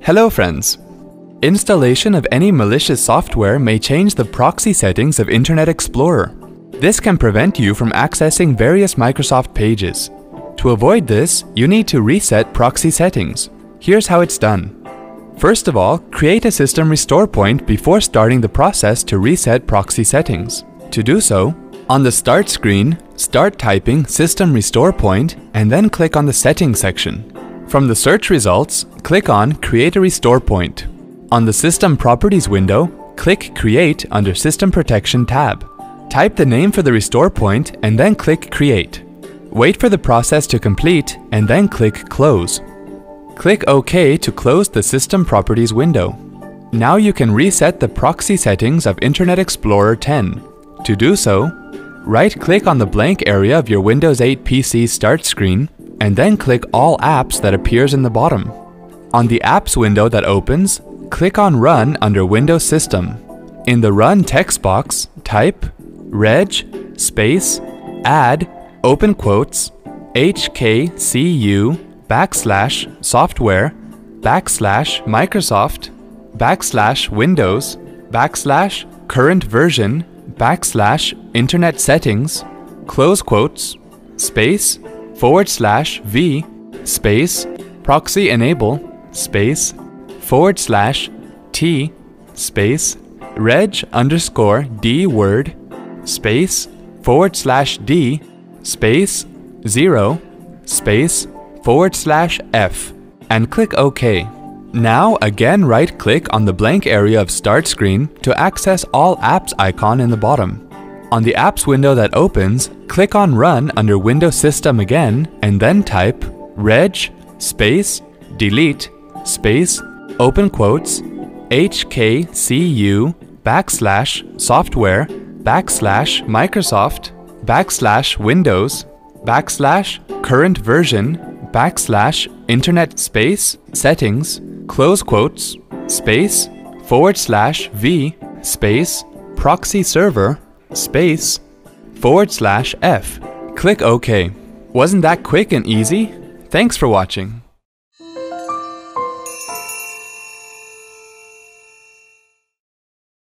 Hello friends! Installation of any malicious software may change the proxy settings of Internet Explorer. This can prevent you from accessing various Microsoft pages. To avoid this, you need to reset proxy settings. Here's how it's done. First of all, create a system restore point before starting the process to reset proxy settings. To do so, on the Start screen, start typing System Restore Point and then click on the Settings section. From the search results, click on Create a Restore Point. On the System Properties window, click Create under System Protection tab. Type the name for the restore point and then click Create. Wait for the process to complete and then click Close. Click OK to close the System Properties window. Now you can reset the proxy settings of Internet Explorer 10. To do so, right-click on the blank area of your Windows 8 PC start screen and then click All Apps that appears in the bottom. On the Apps window that opens, click on Run under Windows System. In the Run text box, type reg space add open quotes hkcu / software / Microsoft / Windows / current version / internet settings close quotes space /v space proxyenable space /t space reg_d word space /d space 0 space /f and click OK. Now again right-click on the blank area of Start screen to access All Apps icon in the bottom. On the Apps window that opens, click on Run under Windows System again and then type reg space delete space open quotes hkcu / software / Microsoft / Windows / current version / internet space settings close quotes space /v space proxy server space /f. Click OK. Wasn't that quick and easy? Thanks for watching.